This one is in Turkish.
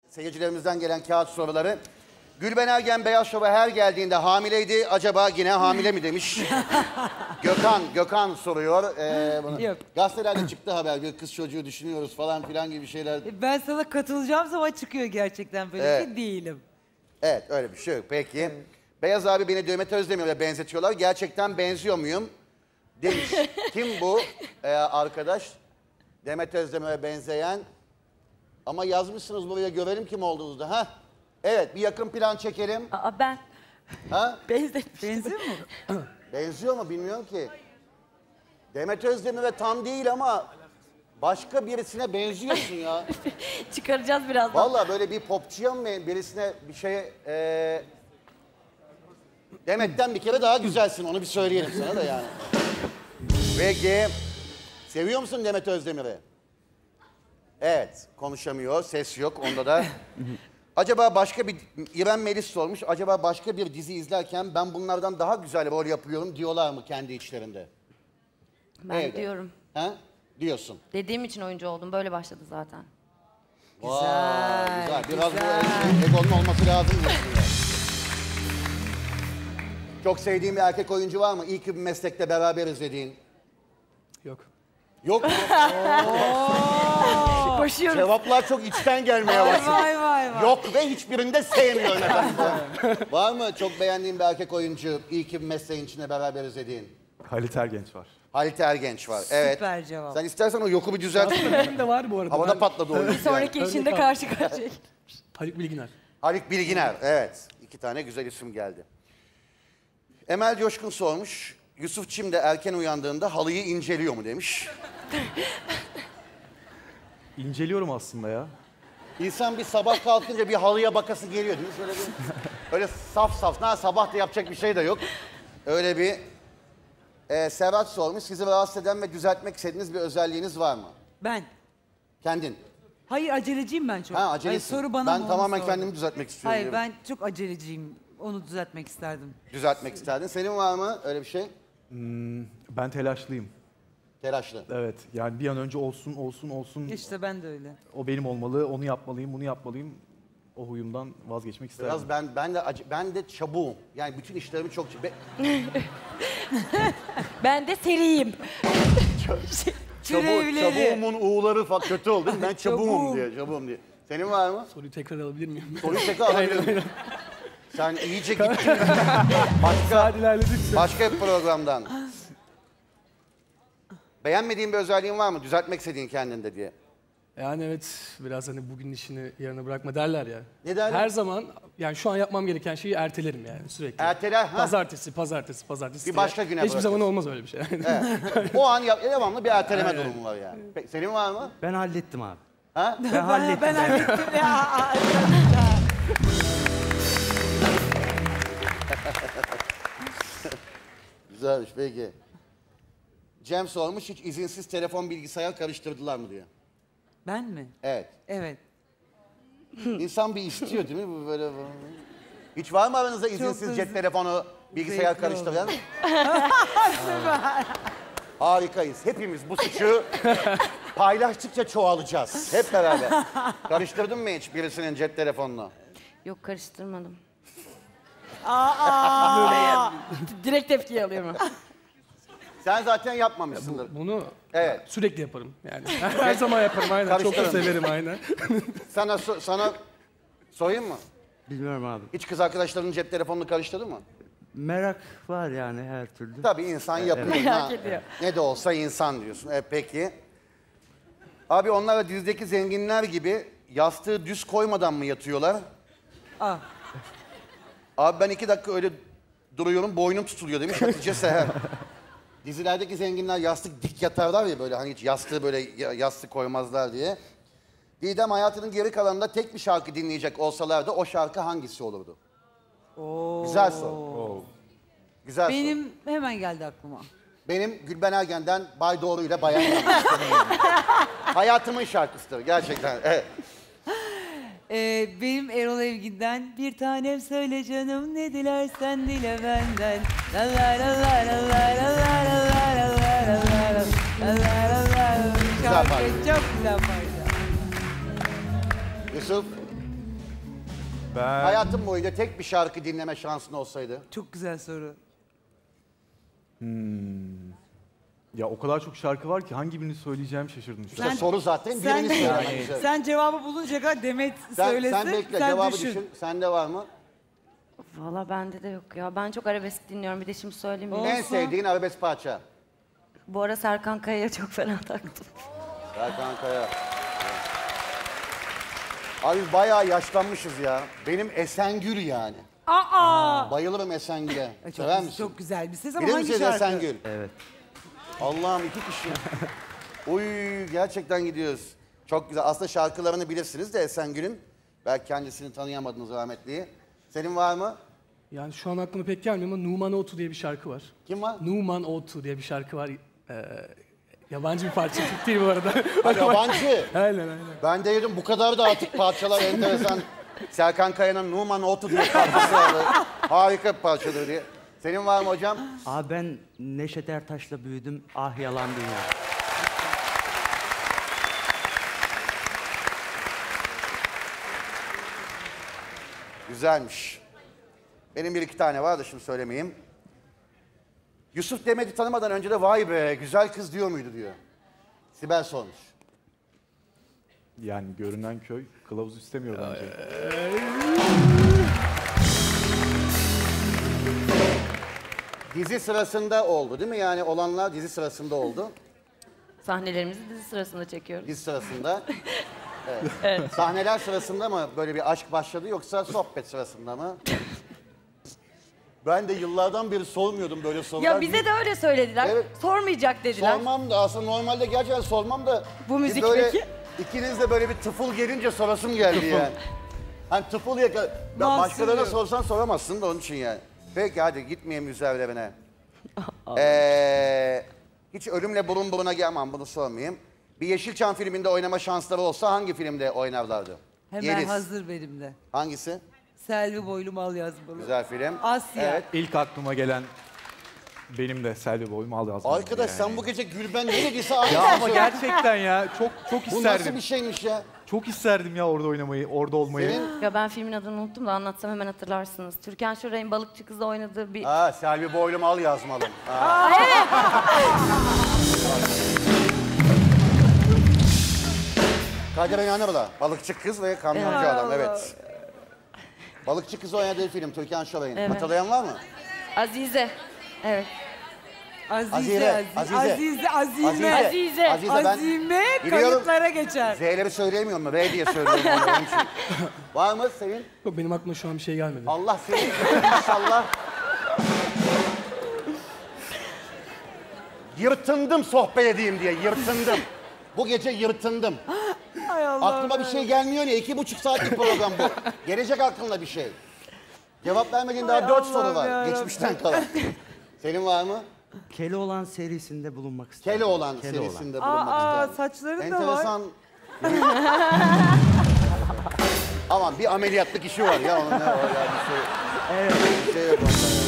seyircilerimizden gelen kağıt soruları. Gülben Ergen Beyaz Şov'a her geldiğinde hamileydi. Acaba yine hamile mi demiş. Gökhan soruyor. Bunu. Yok. Gazetelerde çıktı haber. Bir kız çocuğu düşünüyoruz falan filan gibi şeyler. Ben sana katılacağım zaman çıkıyor gerçekten böyle Evet. ki değilim. Evet öyle bir şey yok. Peki. Evet. Beyaz abi beni Demet Özdemir'e benzetiyorlar. Gerçekten benziyor muyum? Demiş. Kim bu arkadaş? Demet Özdemir'e benzeyen. Ama yazmışsınız buraya, görelim kim olduğunuzu da. Evet, bir yakın plan çekelim. Aa, ben. Ha? Benziyor mu? Benziyor mu bilmiyorum ki. Demet Özdemir'e tam değil ama başka birisine benziyorsun ya. Çıkaracağız birazdan. Vallahi böyle bir popçuya mı birisine bir şeye... Demet'ten bir kere daha güzelsin, onu bir söyleyelim sana da yani. Peki, seviyor musun Demet Özdemir'i? Evet, konuşamıyor, ses yok onda da. Acaba başka bir, İrem Melis sormuş, acaba başka bir dizi izlerken ben bunlardan daha güzel rol yapıyorum diyorlar mı kendi içlerinde? Ben Evde. diyorum. Ha? Diyorsun. Dediğim için oyuncu oldum. Böyle başladı zaten. Vay, güzel. Biraz bu egonun olması lazım diyorsun ya. Çok sevdiğin bir erkek oyuncu var mı? İyi ki bir meslekte beraber izlediğin. Yok. Yok mu? Koşuyoruz. Cevaplar çok içten gelmeye başladı. Vay. Yok ve hiçbirinde sevmiyor efendim. Var mı çok beğendiğin bir erkek oyuncu, iyi ki bir mesleğin içinde beraber izlediğin? Halit Ergenç var. Halit Ergenç var. Evet. Süper cevap. Sen istersen o yoku bir düzelt. Benim de var bu arada. Havada patladı o yok yani. Sonraki işinde karşı karşıya. Haluk Bilginer. Haluk Bilginer, evet. 2 tane güzel isim geldi. Emel Coşkun sormuş. Yusuf Çim de erken uyandığında halıyı inceliyor mu demiş. İnceliyorum aslında ya. İnsan bir sabah kalkınca bir halıya bakası geliyor değil mi? Şöyle bir, öyle saf. Sabah da yapacak bir şey de yok. Öyle bir... Serhat sormuş. Sizi rahatsız eden ve düzeltmek istediğiniz bir özelliğiniz var mı? Ben. Kendin. Hayır, aceleciyim ben çok. Ha, acelesin. Hayır, soru bana ben mı tamamen onu kendimi düzeltmek istiyorum. Hayır, diyorum. ben çok aceleciyim. Onu düzeltmek isterdim. Düzeltmek isterdin. Senin var mı öyle bir şey? Ben telaşlıyım. Telaşlı. Evet. Yani bir an önce olsun. İşte ben de öyle. O benim olmalı, onu yapmalıyım, bunu yapmalıyım. O huyumdan vazgeçmek isterim. Biraz ben de çabuğum. Yani bütün işlerimi çok... Ben de seriyim. Çabuğumun uğuları falan kötü oldu. Ben çabuğum diye. Senin var mı? Soruyu tekrar alabilir miyim? Soruyu tekrar alabilir miyim? Sen iyice gittin. Başka bir programdan. Beğenmediğin bir özelliğin var mı? Düzeltmek istediğin kendinde diye. Yani evet, biraz hani bugün işini yarına bırakma derler ya. Ne derler? Her zaman, yani şu an yapmam gereken şeyi ertelerim yani sürekli. Erteler, ha? Pazartesi Bir diye. başka güne Hiçbir zaman bırakırsın. olmaz öyle bir şey. Evet. O an devamlı bir erteleme durumu var yani. Peki, senin var mı? Ben hallettim abi. Ha? Ben hallettim. Ben hallettim ya. Güzelmiş peki. Cem sormuş, hiç izinsiz telefon bilgisayar karıştırdılar mı diyor. Ben mi? Evet. Evet. İnsan bir istiyor değil mi? Bu böyle. Hiç var mı aranızda izinsiz cep telefonu, bilgisayar zevkli karıştıran? Harikayız. Hepimiz bu suçu paylaştıkça çoğalacağız. Hep beraber. Karıştırdın mı hiç birisinin cep telefonunu? Yok, karıştırmadım. Direkt tepki alıyorum. Sen zaten yapmamışsındır. Bunu Evet. sürekli yaparım yani. Her zaman yaparım aynen. Çok da Karıştırın. severim aynen. Sana sorayım mı? Bilmiyorum abi. Hiç kız arkadaşlarının cep telefonunu karıştırdın mı? Merak var yani her türlü. Tabii insan yapıyor. Merak ediyor. Ne de olsa insan diyorsun. Peki. Abi onlar da dizideki zenginler gibi yastığı düz koymadan mı yatıyorlar? Aa. Abi ben 2 dakika öyle duruyorum, boynum tutuluyor demiş Hatice Seher. Dizilerdeki zenginler yastık dik yatarlar ya böyle, hani hiç yastığı böyle yastık koymazlar diye. Didem, hayatının geri kalanında tek bir şarkı dinleyecek olsalardı o şarkı hangisi olurdu? Güzel soru. Güzel soru. Benim hemen geldi aklıma. Benim Gülben Ergen'den Bay Doğru ile Bayan Yanlış. Hayatımın şarkısıdır gerçekten. Evet. Benim Erol Evgin'den bir tanem söyle canım ne dilersen dile benden. La la la la la la la la la la la la la. Güzel parça. Çok güzel parça. Yusuf, Ben Hayatın boyunca tek bir şarkı dinleme şansın olsaydı. Çok güzel soru. ya o kadar çok şarkı var ki hangi birini söyleyeceğim şaşırdım şu an. İşte soru zaten Sen, birini söylemen güzel. sen cevabı bulunca kadar Demet Sen söylesin. bekle cevabı düşün. Sende var mı? Valla bende de yok ya. Ben çok arabesk dinliyorum. Bir de şimdi söyleyeyim. mi? En sevdiğin arabesk parça. Bu ara Serkan Kaya'ya çok fena taktım. Serkan Kaya. Abi biz bayağı yaşlanmışız ya. Benim Esengül yani. Aa! Bayılırım Esengül'e. Çok, Sever misin? çok güzel bir ses ama Bilir hangi misiniz şarkı? Esengül? Evet. Allah'ım 2 kişi. Uy gerçekten gidiyoruz. Çok güzel. Aslında şarkılarını bilirsiniz de Esengül'ün. Belki kendisini tanıyamadınız rahmetliyi. Senin var mı? Yani şu an aklıma pek gelmiyor ama Numan Otu diye bir şarkı var. Kim var? Numan Otu diye bir şarkı var. Yabancı bir parça, Türk değil bu arada. Ha, yabancı. Aynen. Ben de dedim bu kadar da artık parçalar enteresan. Serkan Kaya'nın Numan Otu diye parçası vardı. Harika bir parçadır diye. Senin var mı hocam? Abi ben Neşet Ertaş'la büyüdüm. Ah yalan dünya. Güzelmiş. Benim bir iki tane var da şimdi söylemeyeyim. Yusuf Demet'i tanımadan önce de vay be güzel kız diyor muydu diyor. Sibel sormuş. Yani görünen köy kılavuz istemiyor bence. Dizi sırasında oldu değil mi? Yani olanlar dizi sırasında oldu. Sahnelerimizi dizi sırasında çekiyoruz. Dizi sırasında. Evet. Sahneler sırasında mı böyle bir aşk başladı yoksa sohbet sırasında mı? Ben de yıllardan beri sormuyordum böyle sorular. Ya bize de öyle söylediler. Evet. Sormayacak dediler. Sormam da aslında normalde gerçekten sormam da. Bu bir müzik böyle, peki? İkiniz de böyle bir tıfıl gelince sorasım geldi yani. Hani tıfıl Nasıl başkalarına diyor? sorsan soramazsın da onun için yani. Peki hadi gitmeyelim üzerlerine. Hiç ölümle burun buruna gelmem bunu sormayayım. Bir Yeşilçam filminde oynama şansları olsa hangi filmde oynarlardı? Hemen Yeliz. hazır benim de. Hangisi? Selvi Boylum Al Yazmalı. Güzel film. Asya. Evet. İlk aklıma gelen benim de Selvi boyum al yazdım. Arkadaş sen bu gece Gülben ne dediyse aynı Ya şeyi ama söyle. gerçekten ya çok Bu nasıl isterdim. bir şeymiş ya? Çok isterdim ya orada oynamayı, orada olmayı. Senin? Ya ben filmin adını unuttum da anlatsam hemen hatırlarsınız. Türkan Şoray'ın Balıkçı Kız'da oynadığı bir... Ha Selvi Boylum al yazmalım. Kadir İnanır'la. Balıkçı kız ve kamyoncu adam evet. Balıkçı kız oynadığı film Türkan Şoray'ın. Evet. Hatırlayan var mı? Azize. Evet. Azime. Azize. Azime biliyorum. kayıtlara geçer. Z'leri söyleyemiyorum mu? R diye söylüyorum. Onun için. Var mı senin? Yok, benim aklıma şu an bir şey gelmedi. Allah senin inşallah. Yırtındım sohbet edeyim diye yırtındım. Bu gece yırtındım. Hay Allah. Aklıma bir şey gelmiyor ya. 2,5 saatlik program bu. Gelecek aklına bir şey. Cevap vermediğin daha 4 soru Allah'ım var. yarabbim. Geçmişten kalan. Senin var mı? Keloğlan serisinde bulunmak istedim. Keloğlan Keloğlan. serisinde bulunmak Aa, isterim. saçların da var. Enteresan. Aman bir ameliyatlık işi var ya onun ne var ya bir şey. Evet. Bir şey yok onda.